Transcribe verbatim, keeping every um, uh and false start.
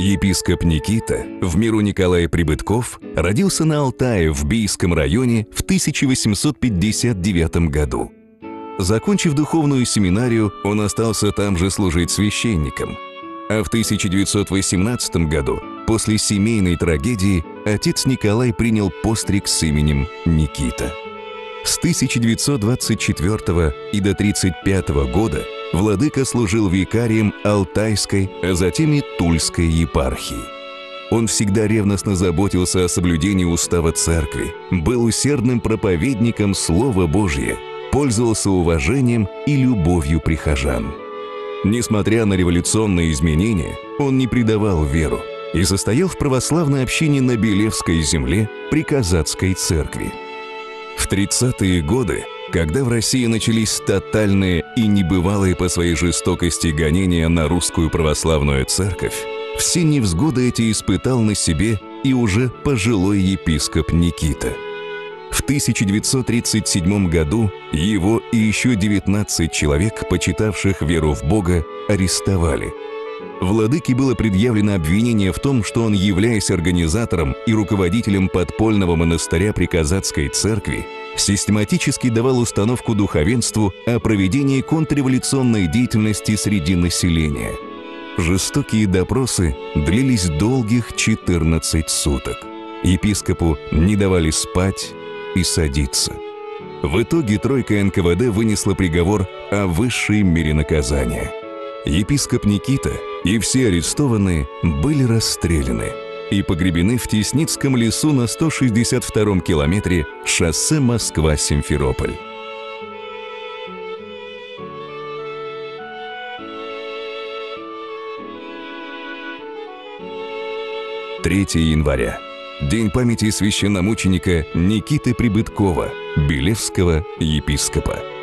Епископ Никита, в миру Николай Прибытков, родился на Алтае в Бийском районе в тысяча восемьсот пятьдесят девятом году. Закончив духовную семинарию, он остался там же служить священником. А в тысяча девятьсот восемнадцатом году, после семейной трагедии, отец Николай принял постриг с именем Никита. С тысяча девятьсот двадцать четвёртого и до тридцать пятого года владыка служил викарием Алтайской, а затем и Тульской епархии. Он всегда ревностно заботился о соблюдении устава церкви, был усердным проповедником Слова Божия, пользовался уважением и любовью прихожан. Несмотря на революционные изменения, он не предавал веру и состоял в православной общине на Белевской земле при Казацкой церкви. В тридцатые годы, когда в России начались тотальные и небывалые по своей жестокости гонения на русскую православную церковь, все невзгоды эти испытал на себе и уже пожилой епископ Никита. В тысяча девятьсот тридцать седьмом году его и еще девятнадцать человек, почитавших веру в Бога, арестовали. Владыке было предъявлено обвинение в том, что он, являясь организатором и руководителем подпольного монастыря при Казацкой церкви, систематически давал установку духовенству о проведении контрреволюционной деятельности среди населения. Жестокие допросы длились долгих четырнадцать суток. Епископу не давали спать и садиться. В итоге тройка эн ка вэ дэ вынесла приговор о высшей мере наказания. Епископ Никита и все арестованные были расстреляны и погребены в Тесницком лесу на сто шестьдесят втором километре шоссе Москва-Симферополь. третьего января. День памяти священномученика Никиты Прибыткова, Белевского епископа.